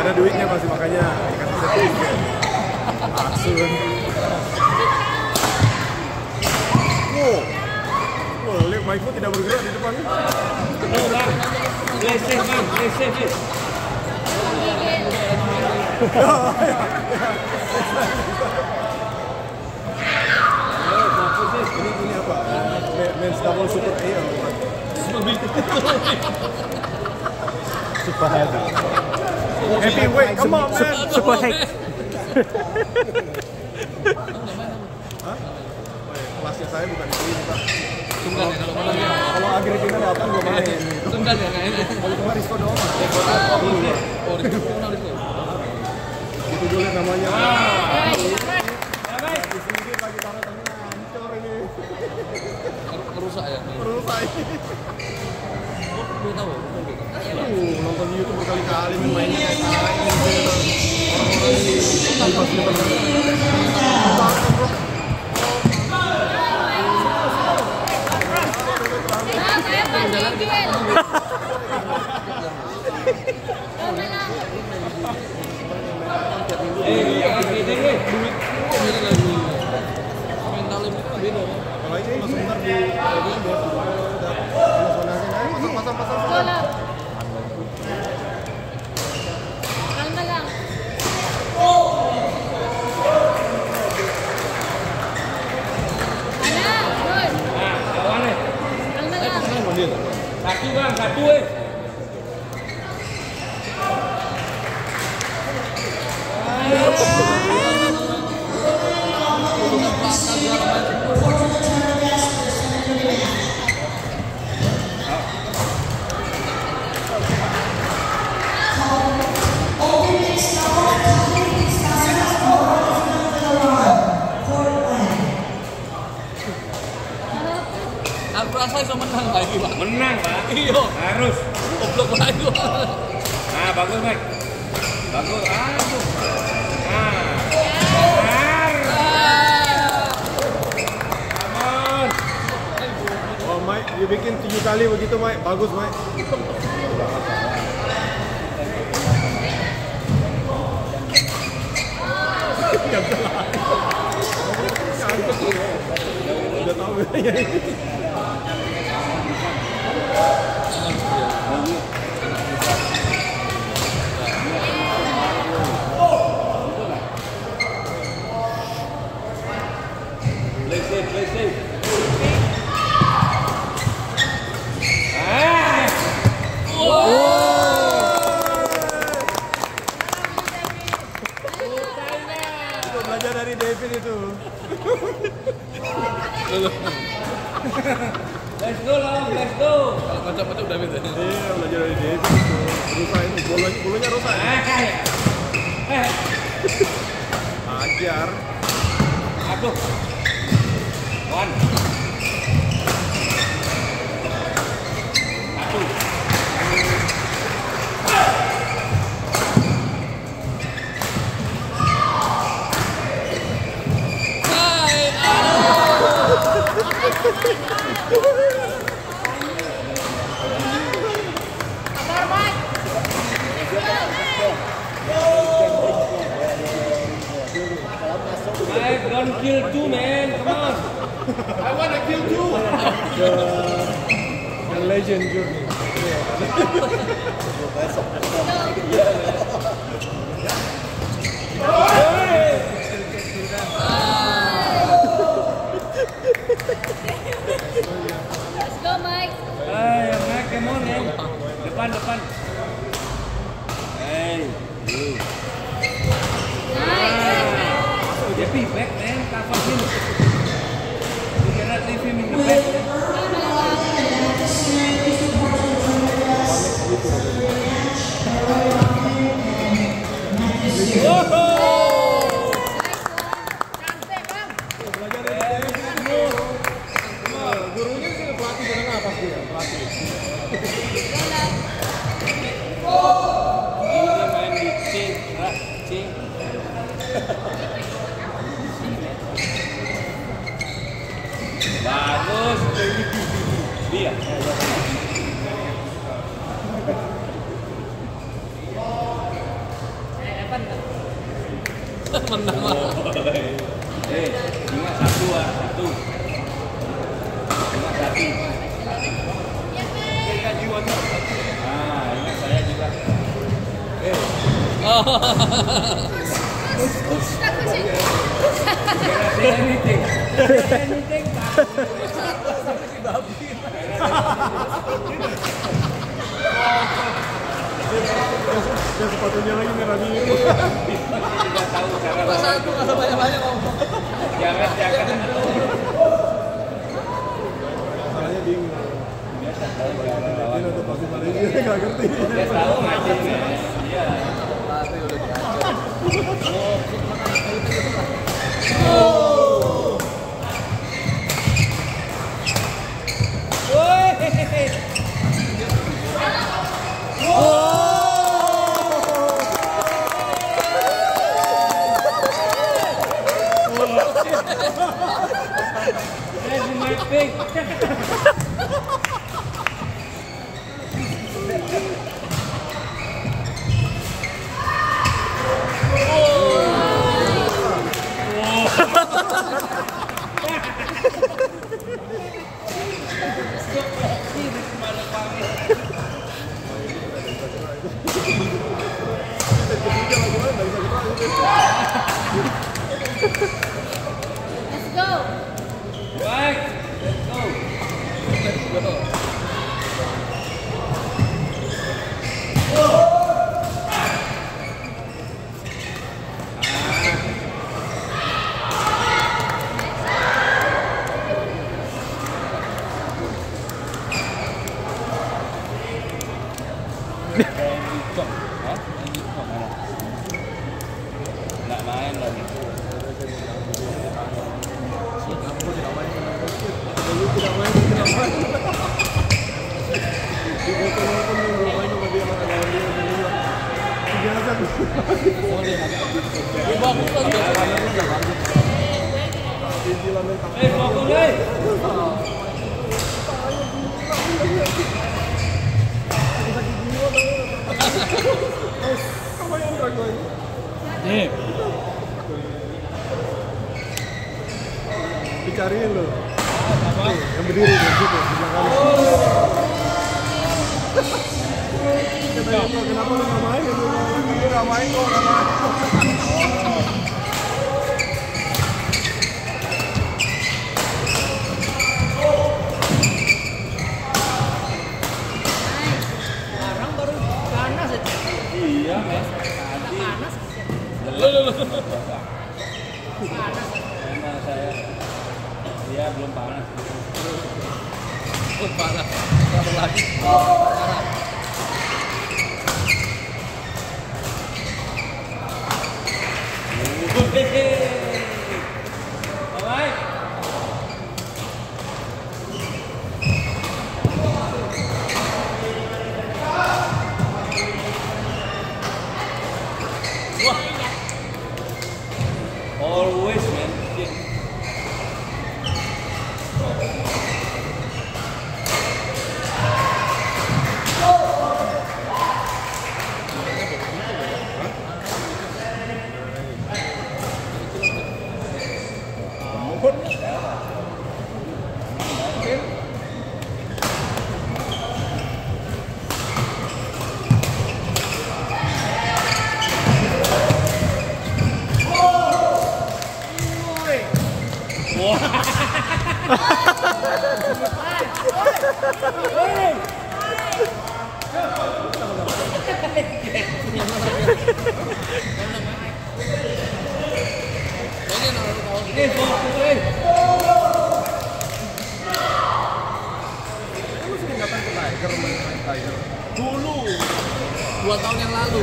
ada duitnya pasti, makanya dikasih sertifikat. Asun. Wow, lihat Mike tidak bergerak di depan. Leseh, Bang. Leseh. Ini apa? Men's double super A atau apa? Super heavy. Heavyweight, come on man. Super heavy. Hah? Kelasnya saya bukan di sini, Pak. Tunggal ya kalau malam ya. Kalau Agripina datang gue main. Tunggal ya nggak enak. Kalau cuma Rizko doang. Oh, Rizko. Itu dulu namanya. Baik. Di sini lagi taruh tangan hancur ini. Merusak ya. Merusak ini. Belum tahu. Nonton di YouTube berkali-kali mainnya kayak orang-orang ini kalau ini cuma sebentar di pasang. Kalma lang. Ana, good. Kawan eh. Kalma lang. Satu bang, satu eh. Aku rasa bisa menang lagi Pak. Menang Pak? Iya. Harus. Goblok lagi. Nah bagus Mike. Bagus. Aduh. Nah. Come on. Oh Mike, you bikin 7 kali begitu Mike, bagus Mike. Udah tahu ya ini. Play safe. Itu belajar dari David itu. Let's go lah, let's go. Kalau macam-macam udah beda. Iya, belajar dari David itu. Rusak ini, bulunya rusak. Ajar. Aduh. One. Satu. Mike, don't kill two, man. Come on. I wanna kill you. The legend journey. Let's go, Mike. Hey, Mike, come on, man. Depan. Hey. Be back, man. Cover him. You cannot leave him in the back. Gurunya sih pelatih menengah atas dia, pelatih. Dia main di C. Bagus. Dia. Menang lah. Ingat satu. Ingat satu. Ingat saya juga. Anything. Ya sepatunya lagi merah biru. Tidak tahu cara. Masa aku nggak banyak-banyak ngomong. Jangan. Masalahnya bingung. Ini untuk pasti pada ini nggak ngerti. Dia tahu ngaji. Iya. That's my big. Let's go. Baik. Let's go. Nggak main lagi. Tidak main. Di foto-foto minggu main sama dia makan lawan dia berdua. Biasa. Bagus lagi. Fokus. Apa yang ragu ini? Nih. Dicariin loh. Nih, yang berdiri di situ di belakang. Katanya, kenapa lu nggak main? Lu nggak main kok, nggak main. Sekarang baru panas ya. Iya, Mas. Panas. Panas. Emang saya. Dia belum panas. Panas. Satu lagi. Sekarang. Alright. Always, man. Lu sering datang ke Tiger, main Tiger. Dulu 2 tahun yang lalu.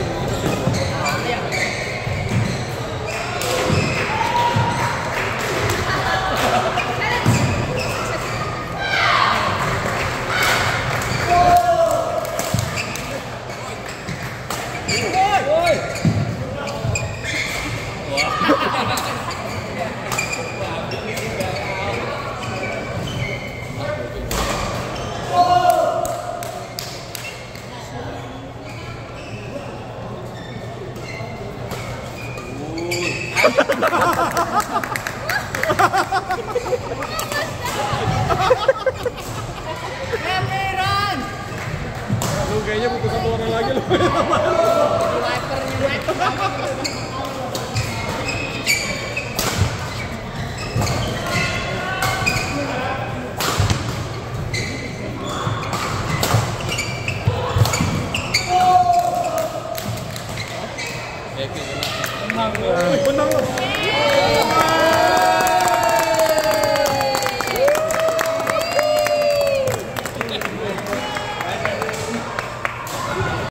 Eki kena. Tenang, Wih, menang loh.